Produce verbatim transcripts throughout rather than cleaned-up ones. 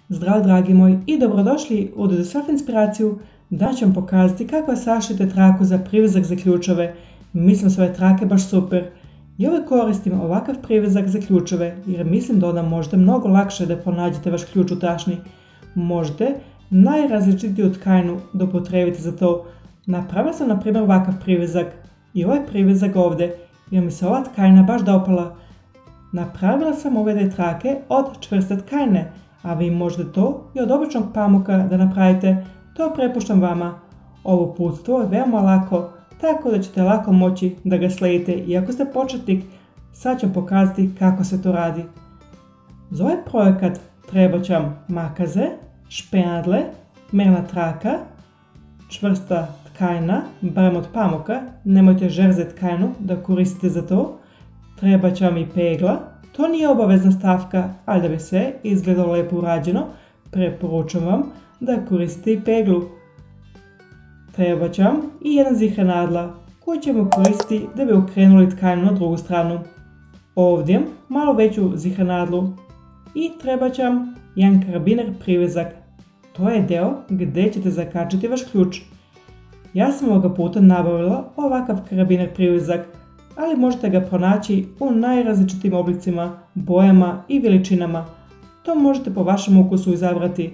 Zdravo dragi moji i dobrodošli u Do Surf Inspiraciju. Danas ću vam pokazati kako sašijete traku za privezak za ključeve. Mislim su ove trake baš super. I uvijek koristim ovakav privezak za ključeve jer mislim da onda možete mnogo lakše da pronađete vaš ključ u tašni. Možete najrazličitiju tkanu da upotrijebite za to. Napravila sam na primjer ovakav privezak i ovaj privezak ovdje jer mi se ova tkajna baš dopala. Napravila sam ove dvije trake od čvrste tkajne, a vi možete to i od običnog pamuka da napravite, to prepuštam vama. Ovo uputstvo je veoma lako, tako da ćete lako moći da ga slijedite i ako ste početnik, sad ću pokazati kako se to radi. Za ovaj projekat treba će vam makaze, špenadle, merna traka, čvrsta tkajna, barem od pamuka, nemojte žerzet tkajnu da koristite za to. Treba će vam i pegla, to nije obavezna stavka, ali da bi sve izgledalo lijepo urađeno, preporučujem vam da koristite i peglu. Treba će vam i jedan ziher nadla koji ćemo koristiti da bi okrenuli tkajnu na drugu stranu. Ovdje malo veću ziher nadlu i treba će vam jedan karabiner privezak. To je deo gdje ćete zakačiti vaš ključ. Ja sam ovoga puta nabavila ovakav karabiner privezak, ali možete ga pronaći u najrazličitim oblicima, bojama i veličinama. To možete po vašem ukusu izabrati.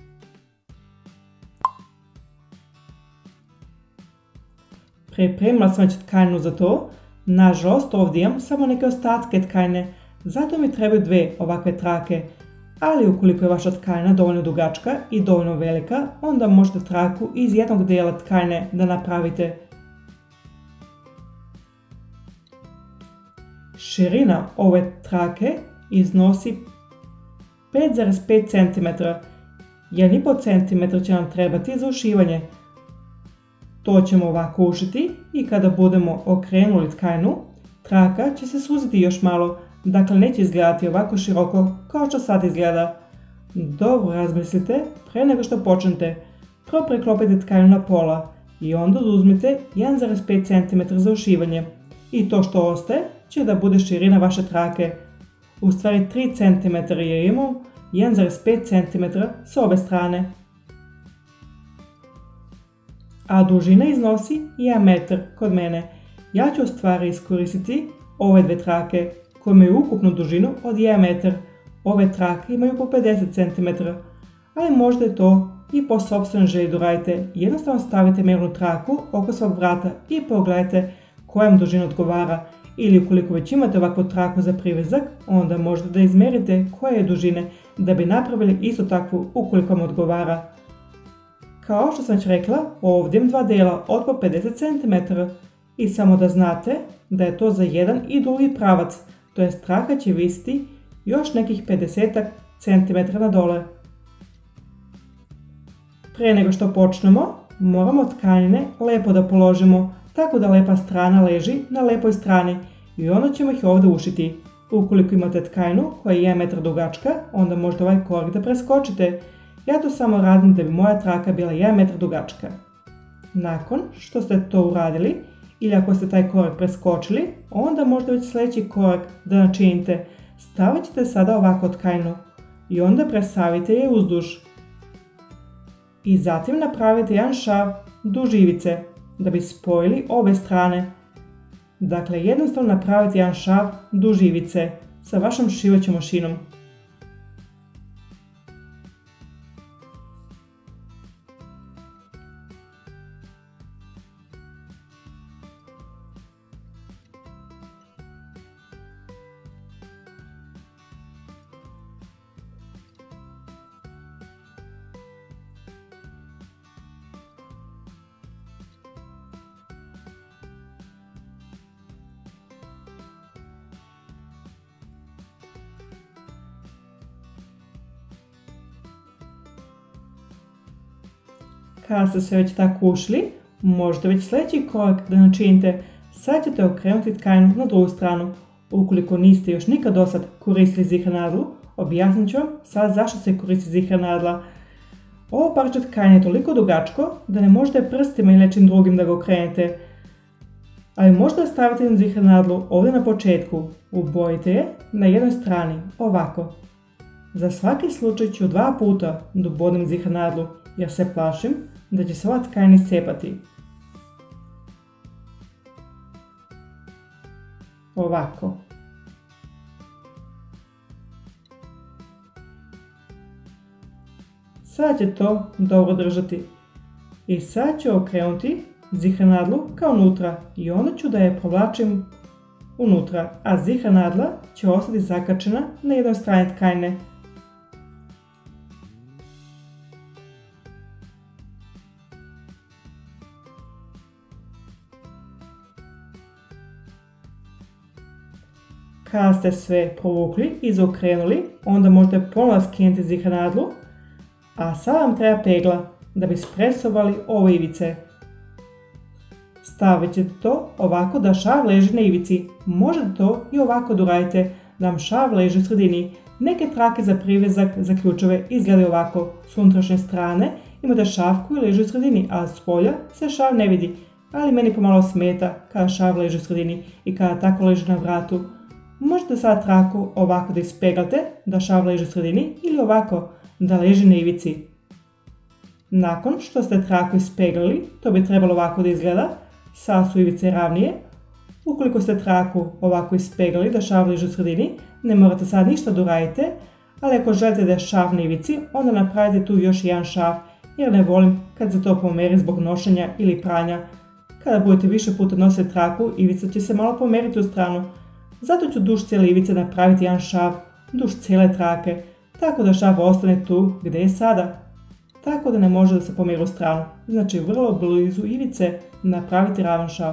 Pripremila sam već tkajnu za to. Nažalost, ovdje imam samo neke ostatke tkajne, zato mi trebaju dvije ovakve trake. Ali ukoliko je vaša tkajna dovoljno dugačka i dovoljno velika, onda možete traku iz jednog dijela tkajne da napravite. Širina ove trake iznosi pet zarez pet centimetara. jedan i pol centimetra će nam trebati za ušivanje. To ćemo ovako ušiti i kada budemo okrenuli tkajnu, traka će se suziti još malo, dakle neće izgledati ovako široko kao što sad izgleda. Dobro razmislite pre nego što počnete. Prvo preklopite tkajnu na pola i onda uzmite jedan zarez pet centimetara za ušivanje. I to što ostaje će da bude širina vaše trake. U stvari tri centimetra jer imam jedan zarez pet centimetara s obe strane. A dužina iznosi jedan metar kod mene. Ja ću u stvari iskoristiti ove dve trake koje imaju ukupnu dužinu od jedan metar. Ove trake imaju po pedeset centimetara, ali možete to i po sopstvenoj želji doradite. Jednostavno stavite mernu traku oko svog vrata i pogledajte koja vam dužina odgovara. Ili ukoliko već imate ovakvu traku za privezak, onda možete da izmerite koje je dužine da bi napravili isto takvu ukoliko vam odgovara. Kao što sam već rekla, ovdje imam dva dijela od po pedeset centimetara i samo da znate da je to za jedan i drugi pravac, to jest traka će visiti još nekih pedeset centimetara na dole. Prije nego što počnemo, moramo tkanine lijepo da položimo, tako da lijepa strana leži na lijepoj strani i onda ćemo ih ovdje ušiti. Ukoliko imate tkajnu koja je jedan metar dugačka, onda možete ovaj korak da preskočite. Ja to samo radim da bi moja traka bila jedan metar dugačka. Nakon što ste to uradili, ili ako ste taj korak preskočili, onda možete već sljedeći korak da načinite. Stavit ćete sada ovako tkajnu i onda presavite je uzduž. I zatim napravite jedan šav duž ivice da bi spojili obe strane. Dakle, jednostavno napravite jedan šav duž ivice sa vašom šivaćom mašinom. Kada ste se već tako ušli, možete već sljedeći korak da načinite. Sad ćete okrenuti tkajnu na drugu stranu. Ukoliko niste još nikad do sad koristili ziher nadlu, objasnit ću vam sad zašto se koristi ziher nadla. Ovo parče tkajne je toliko dugačko da ne možete prstima ili nečim drugim da ga okrenete. Ali možete staviti jedan ziher nadlu ovdje na početku. Ubojite je na jednoj strani, ovako. Za svaki slučaj ću dva puta da ubodem ziha-nadlu jer se plašim da će se ova tkanja iscepati. Ovako. Sad će to dobro držati. I sad ću okrenuti ziha-nadlu ka unutra i onda ću da je provlačim unutra, a ziha-nadla će ostati zakačena na jednoj strani tkajne. Kada ste sve provukli i zaokrenuli, onda možete ponovno skinuti ziha-nadlu, a sad vam treba pegla da bi spresovali ove ivice. Stavit ćete to ovako da šav leži na ivici. Možete to i ovako da uradite, da vam šav leži u sredini. Neke trake za privezak za ključeve izgledaju ovako. S unutrašnje strane imate šav koji leži u sredini, a s polja se šav ne vidi. Ali meni pomalo smeta kada šav leži u sredini i kada tako leži na vratu. Možete sad traku ovako da ispeglate, da šav leži u sredini, ili ovako da leži na ivici. Nakon što ste traku ispeglali, to bi trebalo ovako da izgleda. Sad su ivice ravnije. Ukoliko ste traku ovako ispeglali da šav leži u sredini, ne morate sad ništa da uradite, ali ako želite da je šav na ivici, onda napravite tu još jedan šav, jer ne volim kad se to pomeri zbog nošenja ili pranja. Kada budete više puta nositi traku, ivica će se malo pomeriti u stranu. Zato ću duž cijele ivice napraviti jedan šav, duž cijele trake, tako da šav ostane tu gdje je sada. Tako da ne može da se pomeri u stranu, znači vrlo blizu ivice napraviti ravan šav.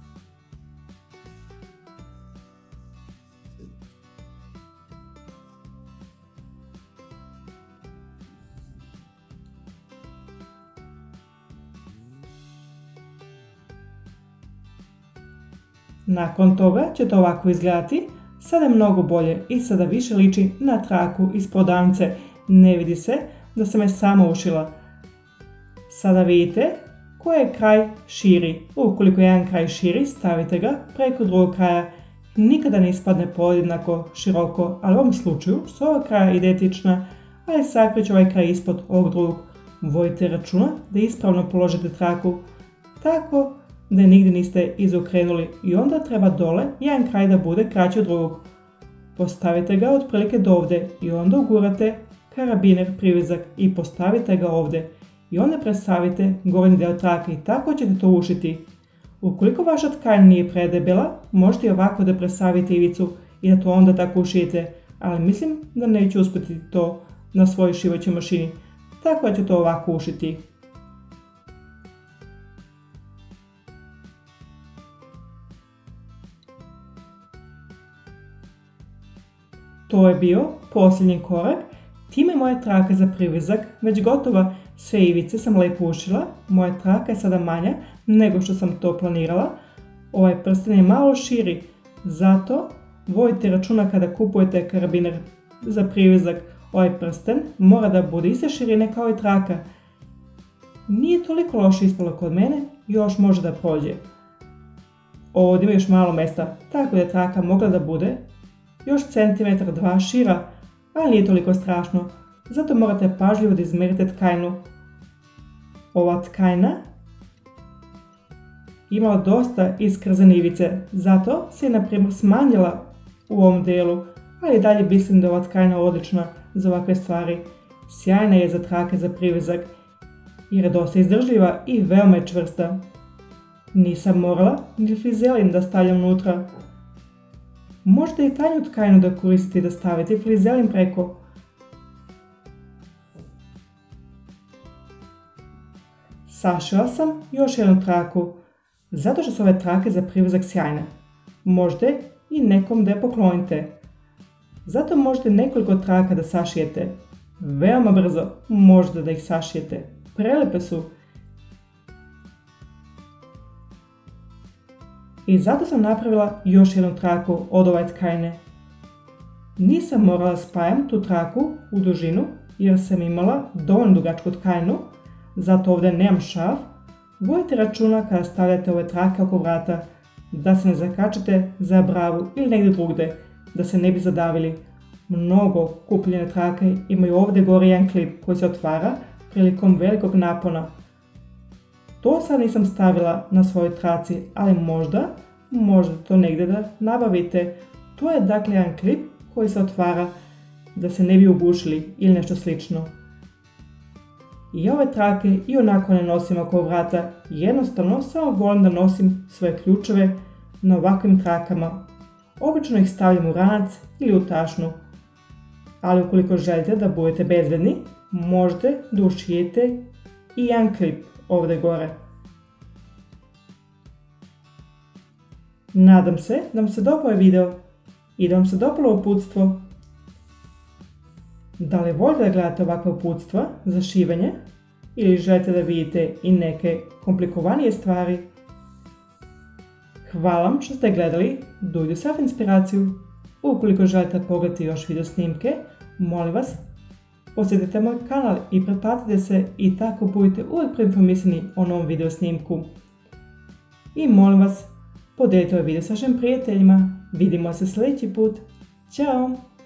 Nakon toga će to ovako izgledati. Sada je mnogo bolje i sada više liči na traku iz prodavnice. Ne vidi se da sam je sama ušila. Sada vidite koji je kraj širi. Ukoliko je jedan kraj širi, stavite ga preko drugog kraja. Nikada ne ispadne podjednako široko, ali u ovom slučaju su ova kraja identična, ali sakriću ovaj kraj ispod ovog drugog. Vodite računa da ispravno položite traku, tako da je nigdje niste izokrenuli, i onda treba dole jedan kraj da bude kraći od drugog. Postavite ga otprilike do ovdje i onda ugurate karabiner privezak i postavite ga ovdje i onda prestavite gornji dio trake i tako ćete to ušiti. Ukoliko vaša tkanja nije predebela, možete i ovako da prestavite ivicu i da to onda tako ušijete, ali mislim da neću uspjeti to na svojoj šivaćoj mašini, tako da ću to ovako ušiti. To je bio posljednji korak. Time je moja traka za privezak već gotova, sve ivice sam lijepo ušila, moja traka je sada manja nego što sam to planirala. Ovaj prsten je malo širi, zato vodite računa kada kupujete karabiner za privezak. Ovaj prsten mora da bude iste širine kao i traka. Nije toliko loše ispalo kod mene, još može da prođe. Ovdje ima još malo mjesta, tako da je traka mogla da bude još centimetar dva šira, ali nije toliko strašno, zato morate pažljivo da izmerite tkajnu. Ova tkajna imala dosta iskrzane ivice, zato se je na primjer smanjila u ovom dijelu, ali dalje mislim da je ova tkajna odlična za ovakve stvari. Sjajna je za trake za privezak, jer je dosta izdržljiva i veoma je čvrsta. Nisam morala ni frizelin da stavljam unutra. Možete i tanju tkajnu da koristite i da stavite frizelin preko. Sašila sam još jednu traku, zato što su ove trake za privezak sjajne. Možete i nekom da je poklonite. Zato možete nekoliko traka da sašijete. Veoma brzo možete da ih sašijete. Prelepe su. I zato sam napravila još jednu traku od ove tkajne. Nisam morala spajam tu traku u dužinu jer sam imala dovoljno dugačku tkajnu, zato ovdje nemam šav. Vodite računa kada stavljate ove trake oko vrata da se ne zakačite za bravu ili negdje drugdje, da se ne bi zadavili. mnogo kupljene trake imaju ovdje gore jedan klip koji se otvara prilikom velikog napona. To sad nisam stavila na svojoj traci, ali možda, možda to negdje da nabavite. To je dakle jedan klip koji se otvara da se ne bi ugušili ili nešto slično. I ove trake i onako ne nosim oko vrata, jednostavno samo volim da nosim svoje ključeve na ovakvim trakama. Obično ih stavljam u ranac ili u tašnu. Ali ukoliko želite da budete bezbedni, možete da ušijete i jedan klip ovdje gore. Nadam se da vam se dopao ovaj video i da vam se dopalo uputstvo. Da li volite da gledate ovakva uputstva za šivanje ili želite da vidite i neke komplikovanije stvari? Hvala vam što ste gledali Do It Yourself inspiraciju. Ukoliko želite pogledati još video snimke, molim vas, posjetite moj kanal i pretplatite se i tako budete uvijek preinformisani o novom video snimku. I molim vas, podijelite ovaj video sa vašim prijateljima. Vidimo se sljedeći put. Ćao!